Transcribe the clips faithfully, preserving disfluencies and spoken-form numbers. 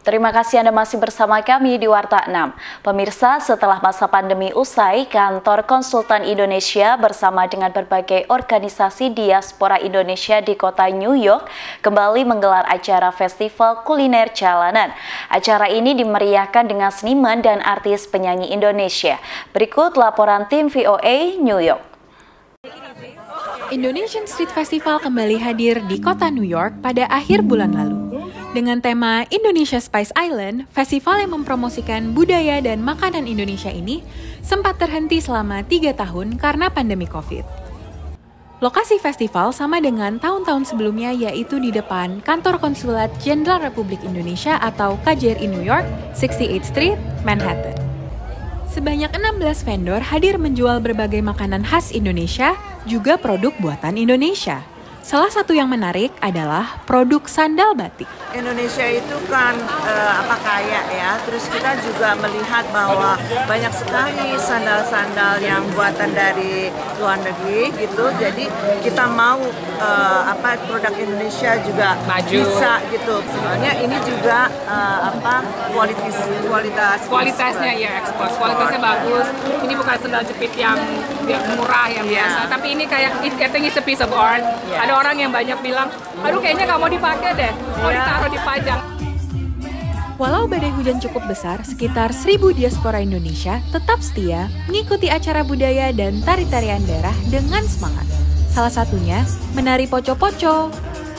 Terima kasih Anda masih bersama kami di Warta enam. Pemirsa, setelah masa pandemi usai, Kantor Konsultan Indonesia bersama dengan berbagai organisasi diaspora Indonesia di kota New York kembali menggelar acara Festival Kuliner Jalanan. Acara ini dimeriahkan dengan seniman dan artis penyanyi Indonesia. Berikut laporan tim V O A New York. Indonesian Street Festival kembali hadir di kota New York pada akhir bulan lalu. Dengan tema Indonesia Spice Island, festival yang mempromosikan budaya dan makanan Indonesia ini sempat terhenti selama tiga tahun karena pandemi COVID. Lokasi festival sama dengan tahun-tahun sebelumnya, yaitu di depan Kantor Konsulat Jenderal Republik Indonesia atau K J R I New York, enam puluh delapan Street, Manhattan. Sebanyak enam belas vendor hadir menjual berbagai makanan khas Indonesia, juga produk buatan Indonesia. Salah satu yang menarik adalah produk sandal batik. Indonesia itu kan eh, apa kaya ya, terus kita juga melihat bahwa banyak sekali sandal-sandal yang buatan dari luar negeri gitu. Jadi kita mau eh, apa produk Indonesia juga maju, bisa gitu. Sebenarnya ini juga eh, apa kualitas kualitas kualitasnya ya ekspor, kualitasnya bagus. Ini bukan sandal jepit yang, yang murah yang yeah. biasa, tapi ini kayak I think it's a piece of art. Yeah. Ada orang yang banyak bilang, aduh kayaknya nggak mau dipakai deh, mau yeah. ditaruh dipajang. Walau badai hujan cukup besar, sekitar seribu diaspora Indonesia tetap setia mengikuti acara budaya dan tari-tarian daerah dengan semangat. Salah satunya menari poco-poco.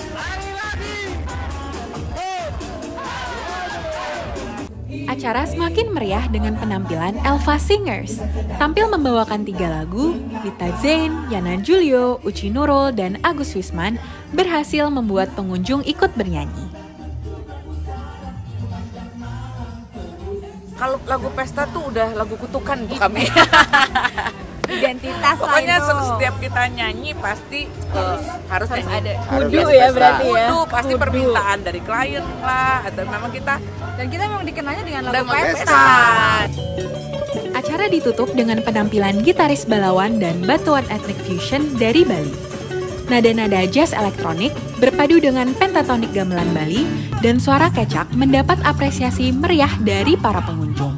Acara semakin meriah dengan penampilan Elva Singers. Tampil membawakan tiga lagu, Lita Zain, Yana Julio, Uci Nurul, dan Agus Wisman berhasil membuat pengunjung ikut bernyanyi. Kalau lagu pesta tuh udah lagu kutukan untuk kami. Identitas pokoknya lah setiap kita nyanyi pasti uh, harus, harus ada kudu ya berarti ya kudu pasti kudu. Permintaan dari klien lah atau memang kita dan kita memang dikenalnya dengan lagu pesta. Acara ditutup dengan penampilan gitaris Balawan dan batuan etnik fusion dari Bali. Nada-nada jazz elektronik berpadu dengan pentatonik gamelan Bali dan suara kecak mendapat apresiasi meriah dari para pengunjung.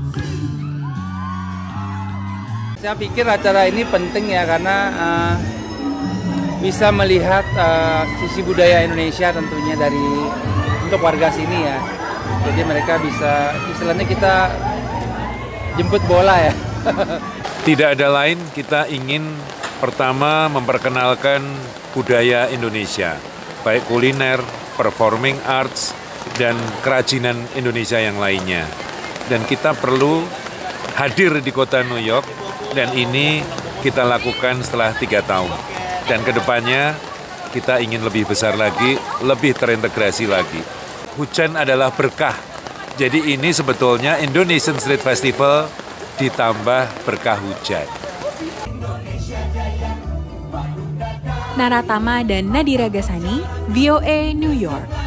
Saya pikir acara ini penting ya karena uh, bisa melihat uh, sisi budaya Indonesia tentunya dari untuk warga sini ya. Jadi mereka bisa, istilahnya kita jemput bola ya. Tidak ada lain, kita ingin pertama memperkenalkan budaya Indonesia, baik kuliner, performing arts, dan kerajinan Indonesia yang lainnya. Dan kita perlu hadir di kota New York, dan ini kita lakukan setelah tiga tahun. Dan kedepannya kita ingin lebih besar lagi, lebih terintegrasi lagi. Hujan adalah berkah. Jadi ini sebetulnya Indonesian Street Festival ditambah berkah hujan. Naratama dan Nadira Gasani, V O A New York.